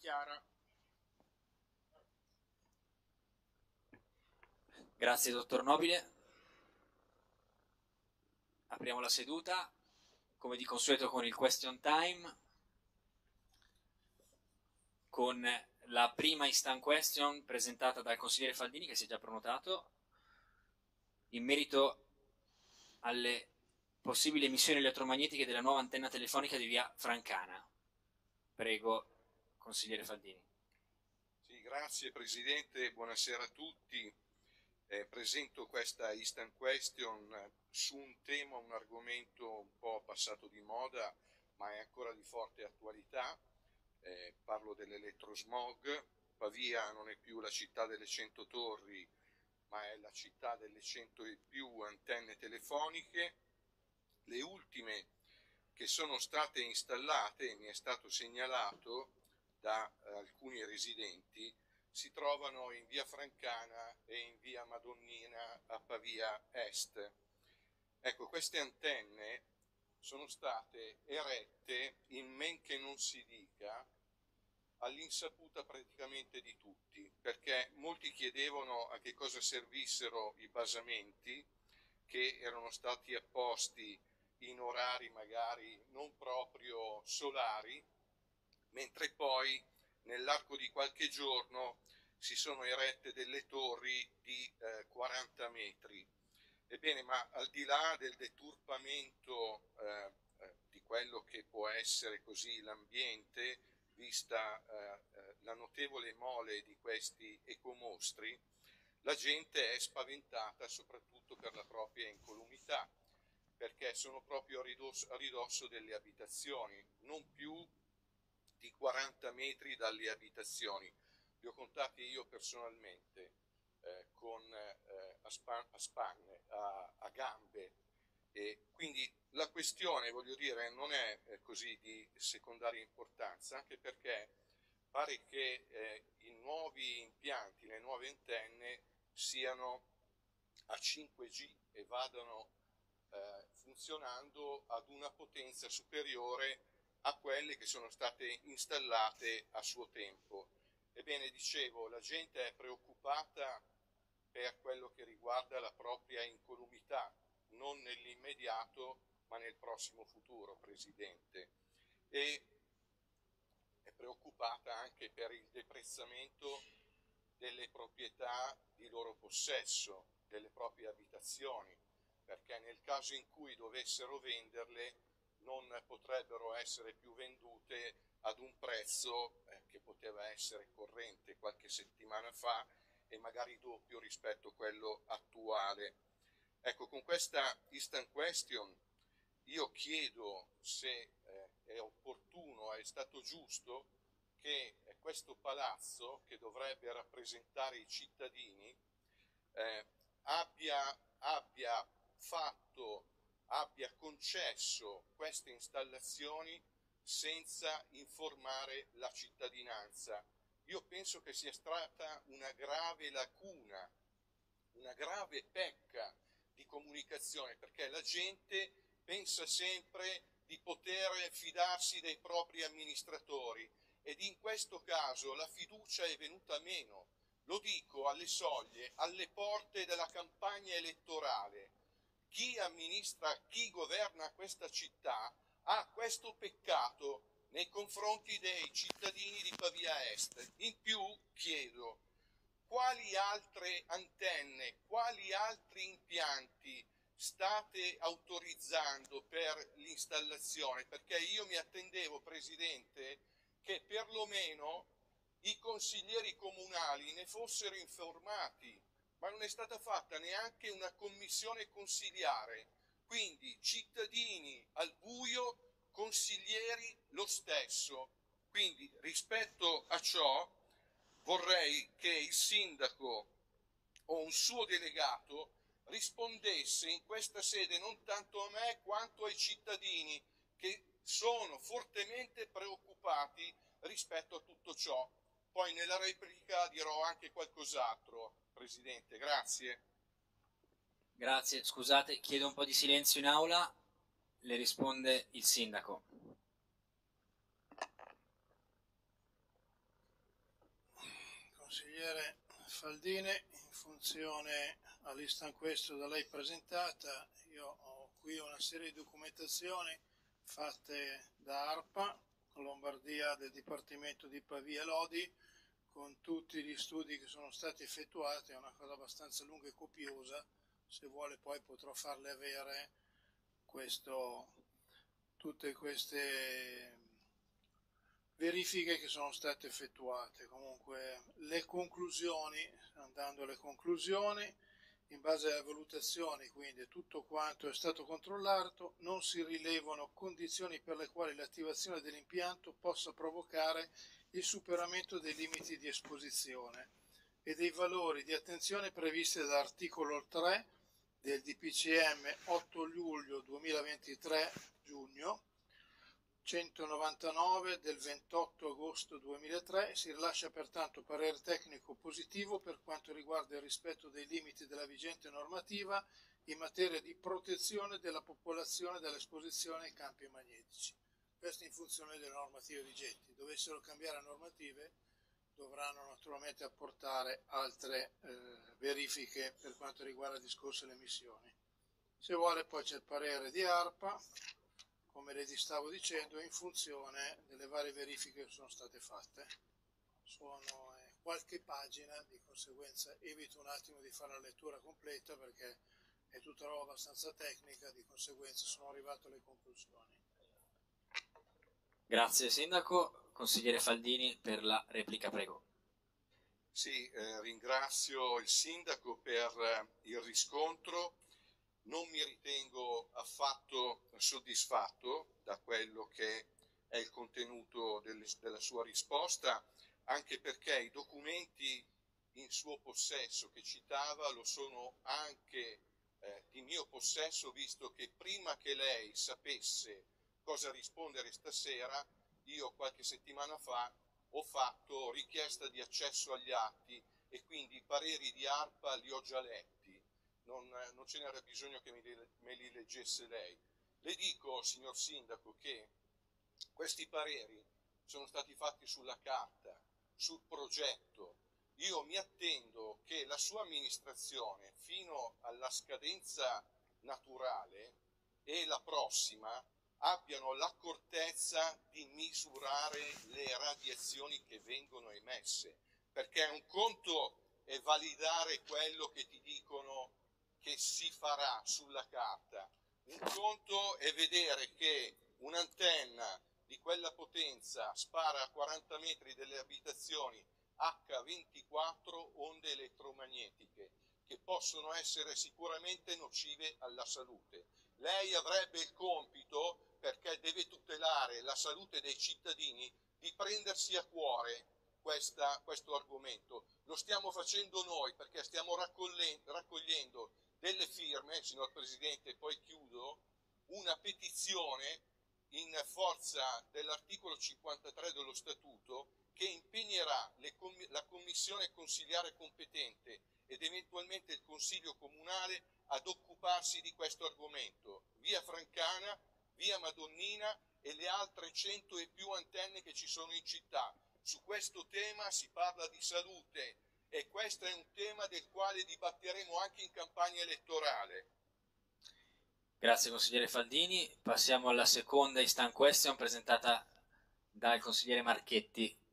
chiara. Grazie dottor Nobile. Apriamo la seduta, come di consueto con il question time, con la prima instant question presentata dal consigliere Faldini, che si è già prenotato, in merito alle possibili emissioni elettromagnetiche della nuova antenna telefonica di via Francana. Prego, consigliere Faldini. Sì, grazie Presidente, buonasera a tutti. Presento questa instant question su un tema, un argomento un po' passato di moda, ma è ancora di forte attualità. Parlo dell'elettrosmog. Pavia non è più la città delle 100 torri, ma è la città delle 100 e più antenne telefoniche. Le ultime che sono state installate, mi è stato segnalato da alcuni residenti, si trovano in via Francana e in via Madonnina a Pavia Est. Ecco, queste antenne sono state erette, in men che non si dica, all'insaputa praticamente di tutti, perché molti chiedevano a che cosa servissero i basamenti che erano stati apposti in orari magari non proprio solari, mentre poi nell'arco di qualche giorno si sono erette delle torri di 40 metri. Ebbene, ma al di là del deturpamento di quello che può essere così l'ambiente, vista la notevole mole di questi ecomostri, la gente è spaventata soprattutto per la propria incolumità, perché sono proprio a ridosso delle abitazioni, non più di 40 metri dalle abitazioni. Li ho contati io personalmente, a spanne, a gambe, e quindi la questione, voglio dire, non è così di secondaria importanza, anche perché pare che i nuovi impianti, le nuove antenne siano a 5G e vadano funzionando ad una potenza superiore a quelle che sono state installate a suo tempo. Ebbene, dicevo, la gente è preoccupata per quello che riguarda la propria incolumità, non nell'immediato ma nel prossimo futuro, Presidente, e è preoccupata anche per il deprezzamento delle proprietà di loro possesso, delle proprie abitazioni, perché nel caso in cui dovessero venderle non potrebbero essere più vendute ad un prezzo che poteva essere corrente qualche settimana fa e magari doppio rispetto a quello attuale. Ecco, con questa instant question io chiedo se è opportuno, è stato giusto che questo palazzo, che dovrebbe rappresentare i cittadini, abbia concesso queste installazioni senza informare la cittadinanza. Io penso che sia stata una grave lacuna, una grave pecca di comunicazione, perché la gente pensa sempre di poter fidarsi dei propri amministratori ed in questo caso la fiducia è venuta meno. Lo dico alle soglie, alle porte della campagna elettorale. Chi amministra, chi governa questa città ha questo peccato nei confronti dei cittadini di Pavia Est. In più chiedo, quali altre antenne, quali altri impianti state autorizzando per l'installazione? Perché io mi attendevo, Presidente, che perlomeno i consiglieri comunali ne fossero informati, ma non è stata fatta neanche una commissione consiliare. Quindi cittadini al buio, consiglieri lo stesso. Quindi rispetto a ciò vorrei che il sindaco o un suo delegato rispondesse in questa sede non tanto a me quanto ai cittadini che sono fortemente preoccupati rispetto a tutto ciò. Poi nella replica dirò anche qualcos'altro, Presidente. Grazie. Grazie, scusate, chiedo un po' di silenzio in aula, le risponde il sindaco. consigliere Faldini, in funzione all'instant question da lei presentata, io ho qui una serie di documentazioni fatte da ARPA, Lombardia, del Dipartimento di Pavia e Lodi, con tutti gli studi che sono stati effettuati. È una cosa abbastanza lunga e copiosa, se vuole poi potrò farle avere tutte queste verifiche che sono state effettuate. Comunque le conclusioni, andando alle conclusioni, in base alle valutazioni, quindi tutto quanto è stato controllato, non si rilevano condizioni per le quali l'attivazione dell'impianto possa provocare il superamento dei limiti di esposizione e dei valori di attenzione previsti dall'articolo 3 del DPCM 8 luglio 2023 giugno 199 del 28 agosto 2003. Si rilascia pertanto parere tecnico positivo per quanto riguarda il rispetto dei limiti della vigente normativa in materia di protezione della popolazione dall'esposizione ai campi magnetici. Questo in funzione delle normative vigenti. Dovessero cambiare normative, dovranno naturalmente apportare altre verifiche per quanto riguarda il discorso delle emissioni. Se vuole poi c'è il parere di ARPA, come le stavo dicendo, in funzione delle varie verifiche che sono state fatte. Sono qualche pagina, di conseguenza evito un attimo di fare la lettura completa perché è tutta roba abbastanza tecnica, di conseguenza sono arrivato alle conclusioni. Grazie Sindaco. Consigliere Faldini per la replica, prego. Sì, ringrazio il Sindaco per il riscontro. Non mi ritengo affatto soddisfatto da quello che è il contenuto della sua risposta, anche perché i documenti in suo possesso che citava lo sono anche di mio possesso, visto che prima che lei sapesse cosa rispondere stasera, io qualche settimana fa ho fatto richiesta di accesso agli atti e quindi i pareri di ARPA li ho già letti. Non ce n'era bisogno che me li leggesse lei. Le dico, signor Sindaco, che questi pareri sono stati fatti sulla carta, sul progetto. Io mi attendo che la sua amministrazione, fino alla scadenza naturale e la prossima, abbiano l'accortezza di misurare le radiazioni che vengono emesse, perché un conto è validare quello che ti dicono che si farà sulla carta, un conto è vedere che un'antenna di quella potenza spara a 40 metri delle abitazioni H24 onde elettromagnetiche che possono essere sicuramente nocive alla salute. Lei avrebbe il compito, perché deve tutelare la salute dei cittadini, di prendersi a cuore questo argomento. Lo stiamo facendo noi perché stiamo raccogliendo delle firme, signor Presidente, poi chiudo, una petizione in forza dell'articolo 53 dello Statuto che impegnerà la commissione consiliare competente ed eventualmente il Consiglio Comunale ad occuparsi di questo argomento. Via Francana, via Madonnina e le altre 100 e più antenne che ci sono in città. Su questo tema si parla di salute e questo è un tema del quale dibatteremo anche in campagna elettorale. Grazie consigliere Faldini. Passiamo alla seconda instant question presentata dal consigliere Marchetti.